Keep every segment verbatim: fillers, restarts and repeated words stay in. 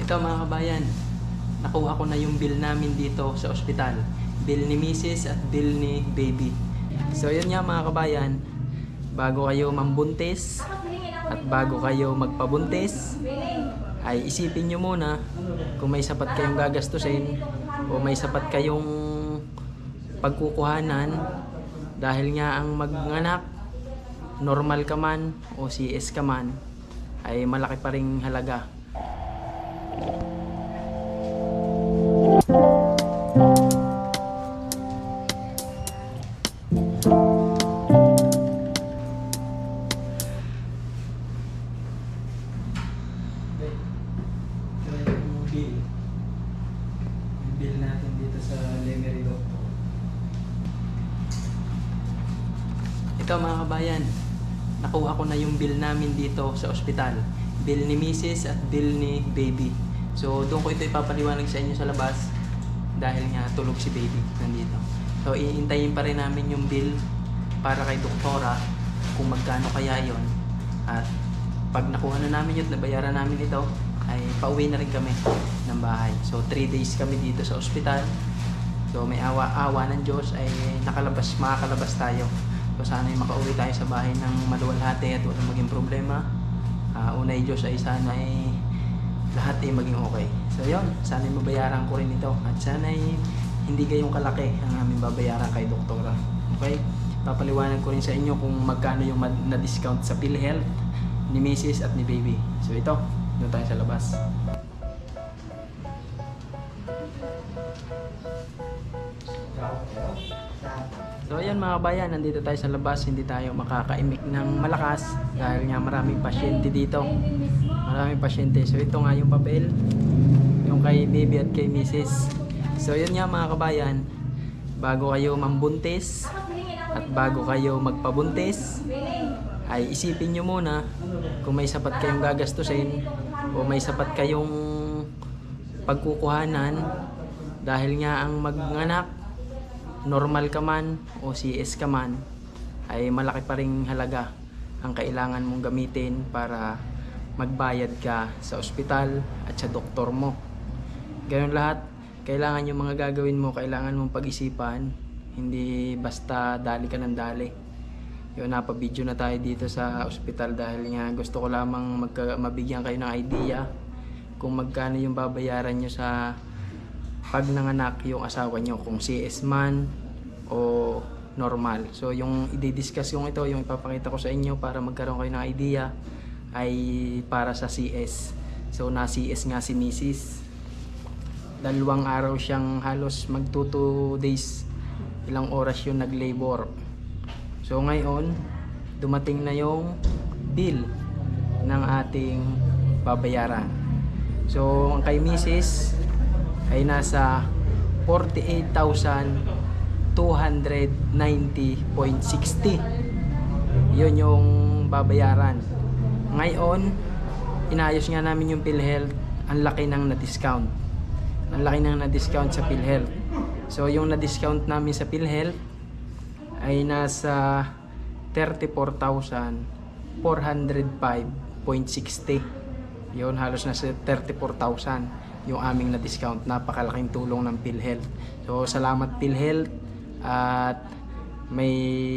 Ito mga kabayan, nakuha ko na yung bill namin dito sa ospital. Bill ni Missus at bill ni Baby. So yun nga mga kabayan, bago kayo mambuntis at bago kayo magpabuntis, ay isipin nyo muna kung may sapat kayong gagastusin o may sapat kayong pagkukuhanan, dahil nga ang magnganak, normal ka man o C S ka man, ay malaki pa ring halaga. Bill. Bill natin dito sa Lemery Doctor. Ito mga kabayan, nakuha ko na yung bill namin dito sa ospital. Bill ni Missus at bill ni Baby. So doon ko ito ipapaliwanag sa inyo sa labas dahil nga tulog si Baby nandito. So iintayin pa rin namin yung bill para kay doktora kung magkano kaya yon. At pag nakuha na namin yun, nabayaran namin ito, ay pauwi na rin kami ng bahay. So three days kami dito sa ospital. So may awa-awa ng Diyos ay nakalabas, makakalabas tayo. So sana ay makauwi tayo sa bahay ng maluwalhati at walang maging problema. Uh, unay Diyos ay sana ay lahat ay maging okay. So yun, sana ay mabayaran ko rin ito. At sana ay hindi gayong kalaki ang aming babayaran kay doktora. Okay? Papaliwanag ko rin sa inyo kung magkano yung na-discount sa PhilHealth ni Missus at ni Baby. So ito, doon tayo sa labas. So ayan mga kabayan, nandito tayo sa labas. Hindi tayo makakaimik ng malakas dahil nga maraming pasyente dito. Maraming pasyente. So ito nga yung papel, yung kay Baby at kay Missus. So yun nga mga kabayan, bago kayo mambuntis at bago kayo magpabuntis, ay isipin nyo muna kung may sapat kayong gagastusin o may sapat kayong pagkukuhanan, dahil nga ang magnganak, normal ka man o C S ka man, ay malaki pa ring halaga ang kailangan mong gamitin para magbayad ka sa ospital at sa doktor mo. Ganun lahat, kailangan yung mga gagawin mo, kailangan mong pag-isipan, hindi basta dali ka ng dali. Yun, napabidyo na tayo dito sa ospital dahil nga gusto ko lamang magka, mabigyan kayo ng idea kung magkano yung babayaran nyo sa pag nanganak yung asawa nyo, kung C S man o normal. So yung i-discuss yung ito, yung ipapakita ko sa inyo para magkaroon kayo ng idea, ay para sa C S. So na C S nga si Missus, dalawang araw siyang halos mag two days, ilang oras yung nag-labor. So ngayon, dumating na yung bill ng ating babayaran. So ang kay Missus ay nasa forty-eight thousand two hundred ninety point six zero. Yun yung babayaran. Ngayon, inayos nga namin yung PhilHealth, ang laki ng na-discount. Ang laki ng na-discount sa PhilHealth. So yung na-discount namin sa PhilHealth ay nasa thirty-four thousand four hundred five point six zero. Yun, halos nasa thirty-four thousand yung aming na-discount. Napakalaking tulong ng PhilHealth. So salamat PhilHealth, at may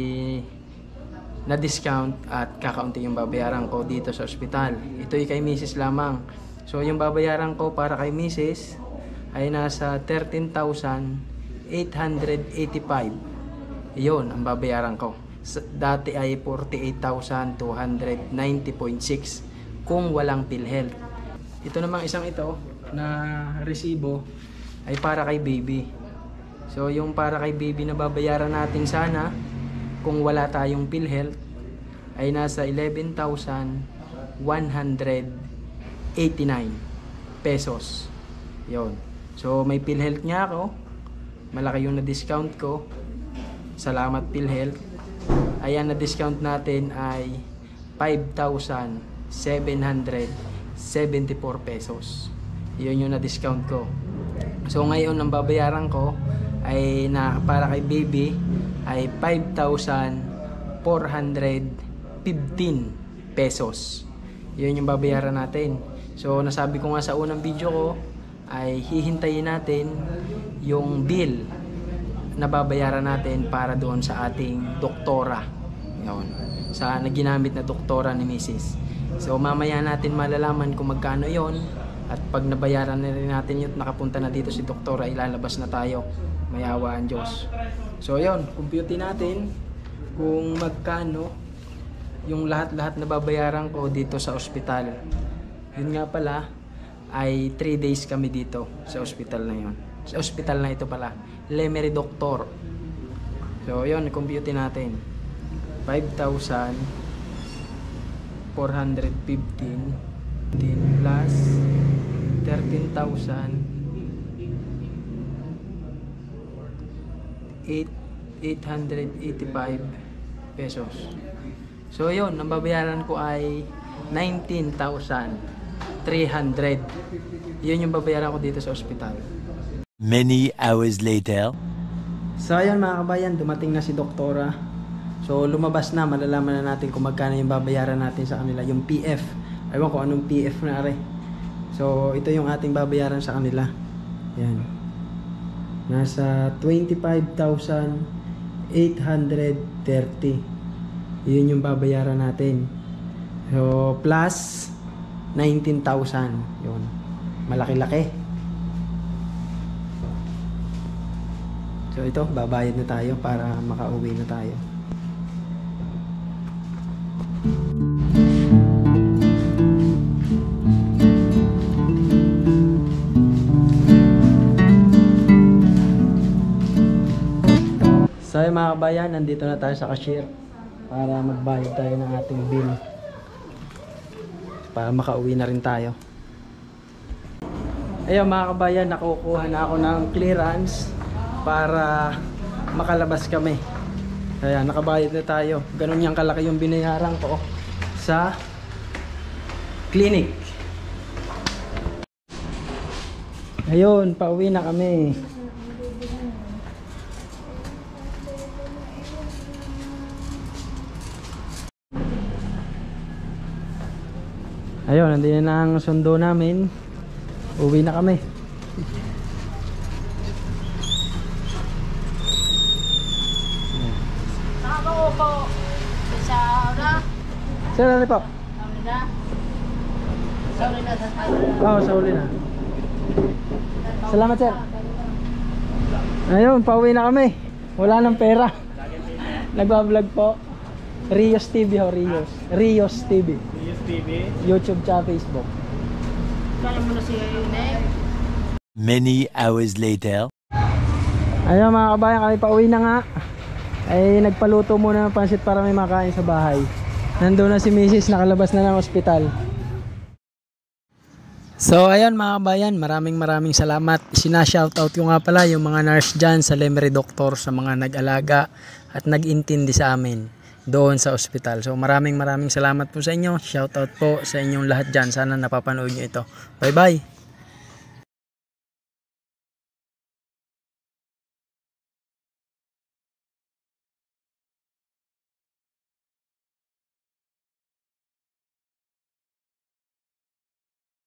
na-discount at kakaunti yung babayaran ko dito sa ospital. Ito'y kay Missus lamang. So yung babayaran ko para kay Missus ay nasa thirteen thousand eight hundred eighty-five. Iyon ang babayaran ko. Dati ay forty-eight thousand two hundred ninety point six kung walang PhilHealth. Ito namang isang ito na resibo ay para kay Baby. So yung para kay Baby na babayaran natin sana kung wala tayong PhilHealth ay nasa eleven thousand one hundred eighty-nine pesos. Yon. So may PhilHealth nga ako. Malaki yung na-discount ko. Salamat PhilHealth. Ayan, na-discount natin ay five thousand seven hundred seventy-four pesos. Yun yung na-discount ko. So ngayon ang babayaran ko ay na para kay Baby ay five thousand four hundred fifteen pesos. Yun yung babayaran natin. So nasabi ko nga sa unang video ko ay hihintayin natin yung bill na babayaran natin para doon sa ating doktora. Yun. Sa naginamit na doktora ni Missus So mamaya natin malalaman kung magkano yon. At pag nabayaran na rin natin yun, nakapunta na dito si doktora, ilalabas na tayo. May awa ang Diyos. So yun, compute natin kung magkano yung lahat-lahat na babayaran ko dito sa ospital. Yun nga pala, ay three days kami dito sa ospital na yun. Sa ospital na ito pala, Lemery Doctor. So yun, compute natin. five thousand four hundred fifteen plus thirteen thousand eight hundred eighty-five pesos. So yun, ang babayaran ko ay nineteen thousand three hundred. Yun yung babayaran ko dito sa ospital. Many hours later. So ayun mga kabayan, dumating na si doktora. So lumabas na, malalaman na natin kung magkano yung babayaran natin sa kanila, yung P F. Aywan ko anong P F na are. So ito yung ating babayaran sa kanila. Yan. Nasa twenty-five thousand eight hundred thirty. Yun yung babayaran natin. So plus nineteen thousand. Yun. Malaki-laki. So ito, babayad na tayo para makauwi na tayo. So yung mga kabayan, nandito na tayo sa cashier para magbayad tayo ng ating bill para makauwi na rin tayo. Ayun mga kabayan, nakukuha na ako ng clearance para makalabas kami. Ayan, nakabayad na tayo. Ganun yung kalaki yung binayaran ko sa clinic. Ayun, pauwi na kami. Ayun, nandito na ang sundo namin. Uwi na kami. Nakakaupo sa aura. Sir, ano po? Sauli na. Sauli na sa Oo, oh, sauli na. Salamat sir. Ayun, pauwi na kami. Wala nang pera. Nagbablog po. Rios T V ho, Rios. Rios T V. Rios T V. YouTube tsaka Facebook. Kaya mo na si Neng. Many hours later. Ayun mga kabayan, kami pauwi na nga. Ay nagpaluto muna ng pansit para may makain sa bahay. Nandun na si Missus, nakalabas na ng ospital. So ayun mga kabayan, maraming maraming salamat. Sina-shoutout ko nga pala yung mga nurse dyan sa Lemery Doctor, sa mga nag-alaga at nag-intindi sa amin doon sa ospital. So maraming maraming salamat po sa inyo. Shoutout po sa inyong lahat dyan. Sana napapanood nyo ito. Bye bye!